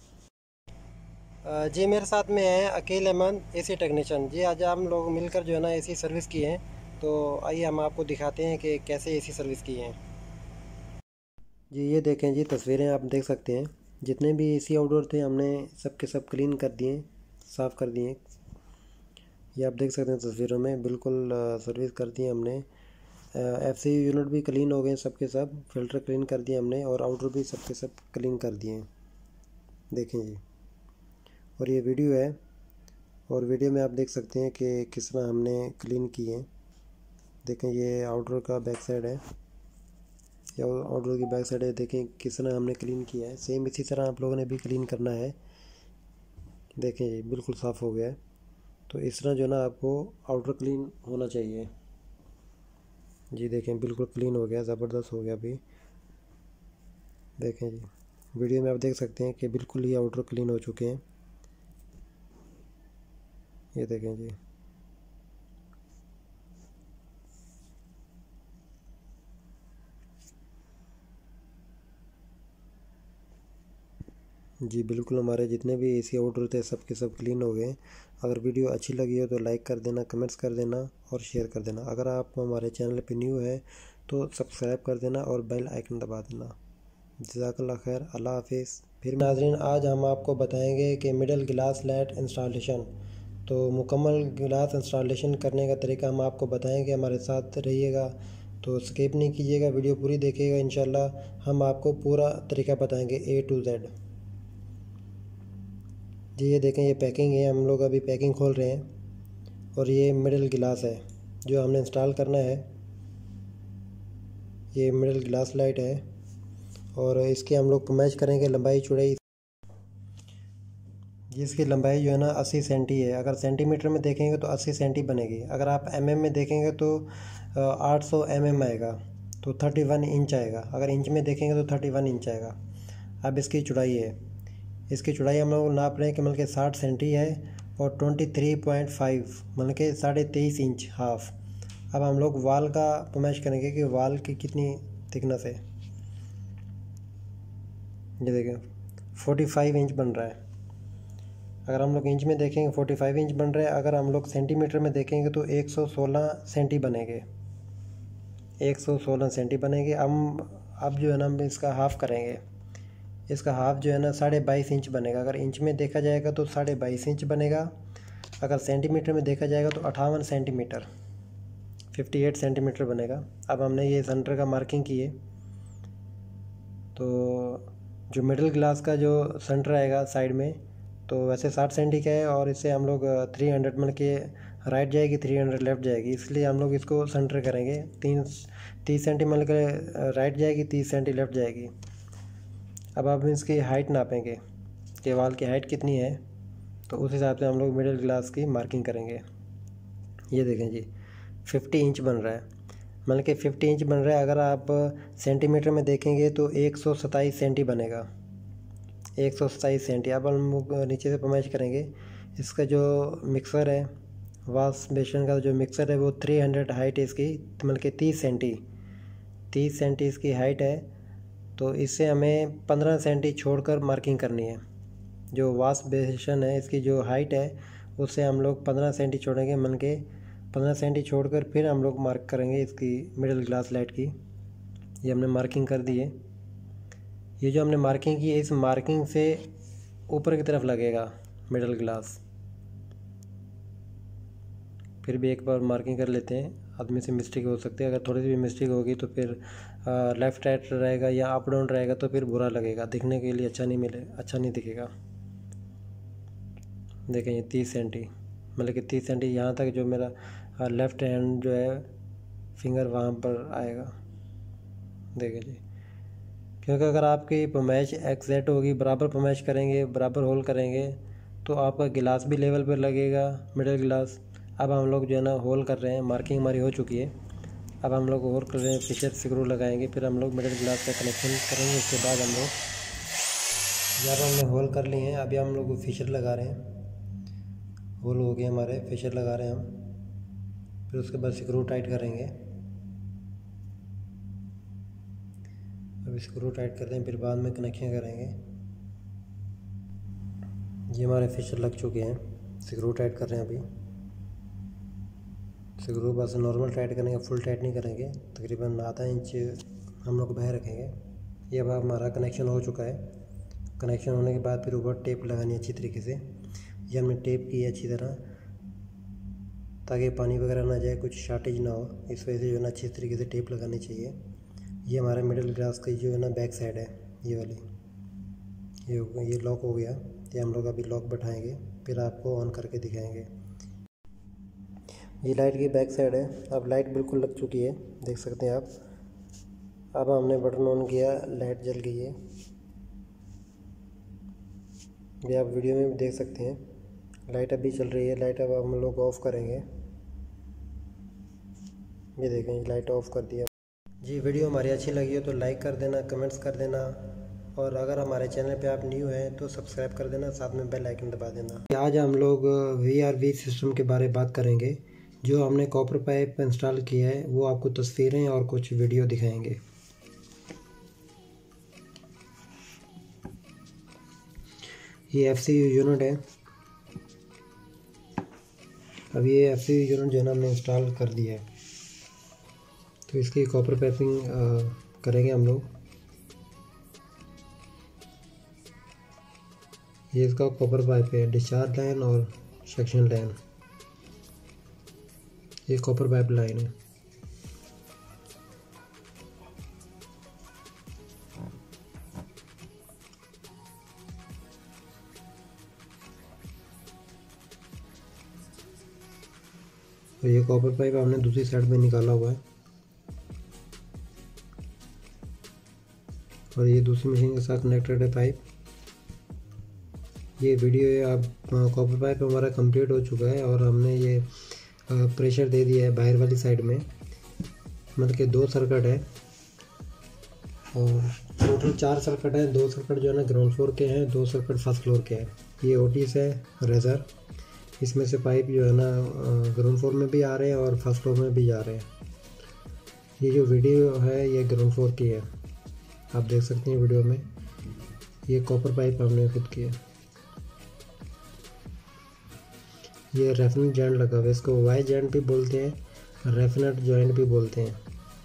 जी, मेरे साथ में है अकील अहमद, एसी टेक्नीशियन। जी, आज हम लोग मिलकर जो है ना एसी सर्विस की हैं। तो आइए हम आपको दिखाते हैं कि कैसे एसी सर्विस की हैं। जी, ये देखें जी, तस्वीरें आप देख सकते हैं। जितने भी एसी आउटडोर थे हमने सब के सब क्लीन कर दिए, साफ़ कर दिए। ये आप देख सकते हैं तस्वीरों में, बिल्कुल सर्विस कर दी हमने। एफसी यूनिट भी क्लीन हो गए सब के सब, फ़िल्टर क्लीन कर दिए हमने और आउटडोर भी सब के सब क्लीन कर दिए। देखें जी, और ये वीडियो है, और वीडियो में आप देख सकते हैं कि किस तरह हमने क्लीन किए हैं। देखें ये आउटडोर का बैक साइड है, या आउटडोर की बैक साइड है। देखें किस तरह हमने क्लीन किया है। सेम इसी तरह आप लोगों ने भी क्लीन करना है। देखें ये बिल्कुल साफ़ हो गया है। तो इस तरह जो है ना आपको आउटर क्लीन होना चाहिए। जी देखें बिल्कुल क्लीन हो गया, ज़बरदस्त हो गया अभी। देखें जी, वीडियो में आप देख सकते हैं कि बिल्कुल ही आउटर क्लीन हो चुके हैं। ये देखें जी, जी बिल्कुल हमारे जितने भी एसी आउटर थे सब के सब क्लीन हो गए। अगर वीडियो अच्छी लगी हो तो लाइक कर देना, कमेंट्स कर देना और शेयर कर देना। अगर आप हमारे चैनल पे न्यू है तो सब्सक्राइब कर देना और बेल आइकन दबा देना। जज़ाकल्लाह खैर, अल्लाह हाफिज़। फिर नाज़रीन, आज हम आपको बताएंगे कि मिडल ग्लास लाइट इंस्टॉलेशन। तो मुकम्मल ग्लास इंस्टॉलेशन करने का तरीका हम आपको बताएंगे, हमारे साथ रहिएगा। तो स्किप नहीं कीजिएगा, वीडियो पूरी देखिएगा। इंशाल्लाह हम आपको पूरा तरीका बताएंगे A to Z। जी, ये देखें ये पैकिंग है, हम लोग अभी पैकिंग खोल रहे हैं। और ये मिडल गिलास है जो हमने इंस्टॉल करना है। ये मिडल ग्लास लाइट है और इसके हम लोग मैच करेंगे लंबाई चौड़ाई। जिसकी लंबाई जो है ना 80 सेंटी है। अगर सेंटीमीटर में देखेंगे तो 80 सेंटी बनेगी। अगर आप में देखेंगे तो 800 आएगा, तो 31 इंच आएगा। अगर इंच में देखेंगे तो 31 इंच आएगा। अब इसकी चौड़ाई है, इसकी चौड़ाई हम लोग नाप रहे हैं कि मतलब कि 60 सेंटी है और 23.5 मतलब कि 23.5 इंच हाफ। अब हम लोग वाल का पमैश करेंगे कि वाल की कितनी थिकनेस है। ये देखें 45 इंच बन रहा है। अगर हम लोग इंच में देखेंगे 45 इंच बन रहा है। अगर हम लोग सेंटीमीटर में देखेंगे तो 116 सेंटी बनेंगे, 116 सेंटी बनेंगे। अब जो है ना हम इसका हाफ़ करेंगे। इसका हाफ जो है ना 22.5 इंच बनेगा। अगर इंच में देखा जाएगा तो 22.5 इंच बनेगा। अगर सेंटीमीटर में देखा जाएगा तो 58 सेंटीमीटर, 58 सेंटीमीटर बनेगा। अब हमने ये सेंटर का मार्किंग की है। तो जो मिडिल ग्लास का जो सेंटर आएगा साइड में तो वैसे 60 सेंटी का है और इससे हम लोग 300 मतलब कि राइट जाएगी, 300 लेफ़्ट जाएगी, इसलिए हम लोग इसको सेंटर करेंगे। 30 सेंटी मतलब कि राइट जाएगी, 30 सेंटी लेफ़्ट जाएगी। अब आप इसकी हाइट नापेंगे कि वॉल की हाइट कितनी है, तो उस हिसाब से हम लोग मिडिल ग्लास की मार्किंग करेंगे। ये देखें जी 50 इंच बन रहा है, मतलब कि 50 इंच बन रहा है। अगर आप सेंटीमीटर में देखेंगे तो 127 सेंटी बनेगा, 127 सेंटी। अब हम लोग नीचे से पमाइश करेंगे। इसका जो मिक्सर है, वाश बेसिन का जो मिक्सर है वो 300 हाइट है इसकी, मतलब कि 30 सेंटी इसकी हाइट है। तो इससे हमें 15 सेंटी छोड़कर मार्किंग करनी है। जो वाश बेसिन है इसकी जो हाइट है उससे हम लोग 15 सेंटी छोड़ेंगे, मन के 15 सेंटी छोड़कर फिर हम लोग मार्क करेंगे इसकी मिडिल ग्लास लाइट की। ये हमने मार्किंग कर दी है। ये जो हमने मार्किंग की है, इस मार्किंग से ऊपर की तरफ लगेगा मिडिल ग्लास। फिर भी एक बार मार्किंग कर लेते हैं, आदमी से मिस्टेक हो सकती है। अगर थोड़ी सी भी मिस्टेक होगी तो फिर लेफ़्ट राइट रहेगा या अप डाउन रहेगा तो फिर बुरा लगेगा, दिखने के लिए अच्छा नहीं दिखेगा। देखें ये 30 सेंटी, मतलब कि 30 सेंटी यहाँ तक जो मेरा लेफ़्ट हैंड जो है फिंगर वहाँ पर आएगा। देखें जी, क्योंकि अगर आपकी पमाइश एग्जैक्ट होगी, बराबर पमाइश करेंगे, बराबर होल करेंगे, तो आपका गिलास भी लेवल पर लगेगा, मिडिल ग्लास। अब हम लोग जो है ना होल कर रहे हैं, मार्किंग हमारी हो चुकी है। अब हम लोग होल कर रहे हैं, फिशर स्क्रू लगाएंगे, फिर हम लोग मिडिल ग्लास का कनेक्शन करेंगे। उसके बाद हम लोग जब हमने होल कर लिए हैं, अभी हम लोग फिशर लगा रहे हैं। होल हो गए हमारे, फिशर लगा रहे हैं हम। फिर उसके बाद स्क्रू टाइट करेंगे। अब स्क्रू टाइट करते हैं, फिर बाद में कनेक्शन करेंगे। ये हमारे फिशर लग चुके हैं, स्क्रू टाइट कर रहे हैं। अभी स्क्रू बस नॉर्मल टाइट करेंगे, फुल टाइट नहीं करेंगे, तकरीबन आधा इंच हम लोग बाहर रखेंगे। ये अब हमारा कनेक्शन हो चुका है। कनेक्शन होने के बाद फिर ऊपर टेप लगानी है अच्छी तरीके से। ये हमने टेप की है अच्छी तरह, ताकि पानी वगैरह ना जाए, कुछ शॉर्टेज ना हो। इस वजह से जो है ना अच्छी तरीके से टेप लगानी चाहिए। ये हमारा मिडिल ग्लास की जो है ना बैक साइड है, ये वाली, ये लॉक हो गया। ये हम लोग अभी लॉक बैठाएंगे, फिर आपको ऑन करके दिखाएंगे। ये लाइट की बैक साइड है। अब लाइट बिल्कुल लग चुकी है, देख सकते हैं आप। अब हमने बटन ऑन किया, लाइट जल गई है। ये आप वीडियो में भी देख सकते हैं, लाइट अभी चल रही है। लाइट अब हम लोग ऑफ़ करेंगे। ये देखें, ये लाइट ऑफ़ कर दिया जी। वीडियो हमारी अच्छी लगी हो तो लाइक कर देना, कमेंट्स कर देना, और अगर हमारे चैनल पे आप न्यू हैं तो सब्सक्राइब कर देना, साथ में बेल आइकन दबा देना। आज हम लोग VRV सिस्टम के बारे में बात करेंगे। जो हमने कॉपर पाइप इंस्टॉल किया है वो आपको तस्वीरें और कुछ वीडियो दिखाएंगे। ये FCU यूनिट है। अब ये FCU यूनिट जो है ना हमने इंस्टॉल कर दिया है, तो इसकी कॉपर पाइपिंग करेंगे हम लोग। ये इसका कॉपर पाइप है, डिस्चार्ज लाइन और सेक्शन लाइन। ये कॉपर पाइप लाइन है। और ये कॉपर पाइप हमने दूसरी साइड में निकाला हुआ है, और ये दूसरी मशीन के साथ कनेक्टेड है पाइप। ये वीडियो है। अब कॉपर पाइप हमारा कंप्लीट हो चुका है और हमने ये प्रेशर दे दिया है बाहर वाली साइड में। मतलब कि 2 सर्किट है और टोटल 4 सर्किट है। 2 सर्किट जो है ना ग्राउंड फ्लोर के हैं, 2 सर्किट फर्स्ट फ्लोर के हैं। ये ओटीस है रेजर, इसमें से पाइप जो है ना ग्राउंड फ्लोर में भी आ रहे हैं और फर्स्ट फ्लोर में भी जा रहे हैं। ये जो वीडियो है ये ग्राउंड फ्लोर की है, आप देख सकते हैं वीडियो में। ये कॉपर पाइप हमने फिट किया। ये रेफिनेट जॉइंट लगा हुआ है, इसको वाई जॉइंट भी बोलते हैं, रेफिनेट जॉइंट भी बोलते हैं।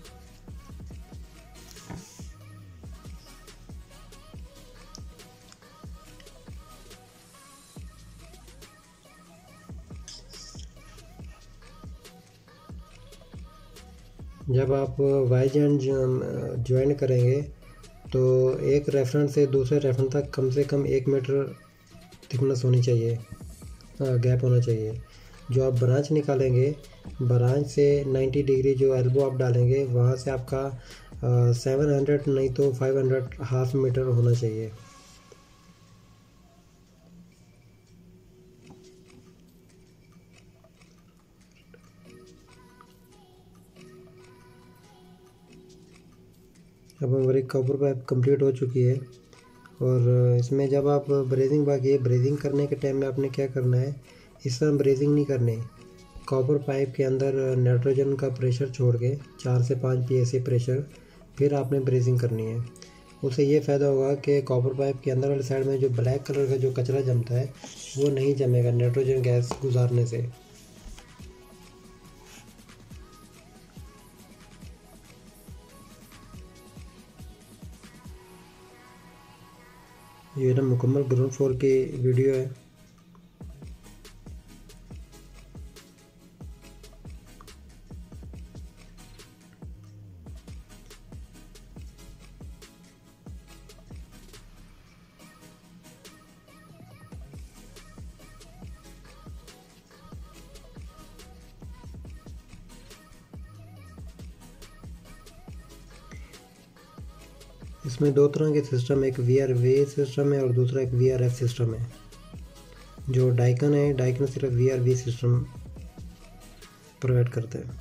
जब आप वाई जॉइंट ज्वाइन करेंगे तो एक रेफरेंस से दूसरे रेफरेंस तक कम से कम 1 मीटर थिकनेस होनी चाहिए, गैप होना चाहिए। जो आप ब्रांच निकालेंगे, ब्रांच से 90 डिग्री जो एल्बो आप डालेंगे वहाँ से आपका 700 नहीं तो 500 हाफ मीटर होना चाहिए। अब हमारी कॉपर पाइप कंप्लीट हो चुकी है। और इसमें जब आप ब्रेजिंग, बाकी है ब्रेजिंग करने के टाइम में आपने क्या करना है, इस तरह ब्रेजिंग नहीं करनी। कॉपर पाइप के अंदर नाइट्रोजन का प्रेशर छोड़ के 4 से 5 psi प्रेशर, फिर आपने ब्रेजिंग करनी है। उससे ये फ़ायदा होगा कि कॉपर पाइप के अंदर वाली साइड में जो ब्लैक कलर का जो कचरा जमता है वो नहीं जमेगा नाइट्रोजन गैस गुजारने से। ये ना मुकम्मल ग्राउंड फ्लोर की वीडियो है। इसमें दो तरह के सिस्टम, एक VRV सिस्टम है और दूसरा एक VRF सिस्टम है। जो डाइकन है, डाइकन सिर्फ VRV सिस्टम प्रोवाइड करते हैं।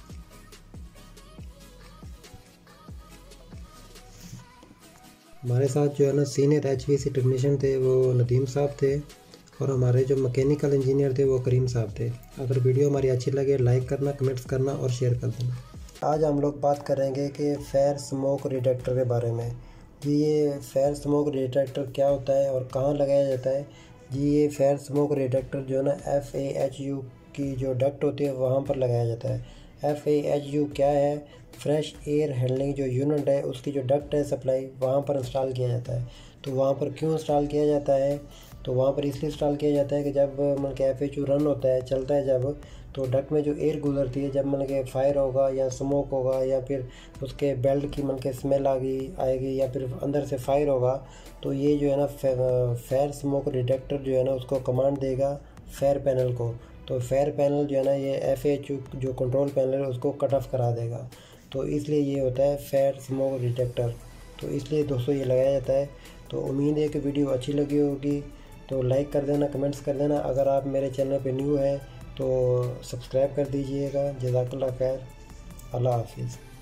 हमारे साथ जो है ना सीनियर HVAC टेक्नीशियन थे वो नदीम साहब थे, और हमारे जो मैकेनिकल इंजीनियर थे वो करीम साहब थे। अगर वीडियो हमारी अच्छी लगे लाइक करना, कमेंट्स करना और शेयर कर देना। आज हम लोग बात करेंगे कि फायर स्मोक डिटेक्टर के बारे में। जी ये फायर स्मोक डिटेक्टर क्या होता है और कहाँ लगाया जाता है। जी ये फायर स्मोक डिटेक्टर जो है ना FAHU की जो डक्ट होती है वहाँ पर लगाया जाता है। FAHU क्या है, फ्रेश एयर हैंडलिंग जो यूनिट है उसकी जो डक्ट है सप्लाई वहाँ पर इंस्टॉल किया जाता है। तो वहाँ पर क्यों इंस्टॉल किया जाता है, तो वहाँ पर इसलिए इंस्टॉल किया जाता है कि जब मतलब कि FAHU रन होता है, चलता है जब, तो डक्ट में जो एयर गुजरती है, जब मतलब कि फायर होगा या स्मोक होगा या फिर उसके बेल्ट की मतलब कि स्मेल आएगी या फिर अंदर से फायर होगा, तो ये जो है ना फायर स्मोक डिटेक्टर जो है ना उसको कमांड देगा फायर पैनल को। तो फायर पैनल जो है ना ये FAHU जो कंट्रोल पैनल है उसको कट ऑफ करा देगा। तो इसलिए ये होता है फायर स्मोक डिटेक्टर। तो इसलिए दोस्तों ये लगाया जाता है। तो उम्मीद है कि वीडियो अच्छी लगी होगी, तो लाइक कर देना, कमेंट्स कर देना। अगर आप मेरे चैनल पे न्यू हैं तो सब्सक्राइब कर दीजिएगा। जज़ाकल्लाह खैर, अल्लाह हाफिज़।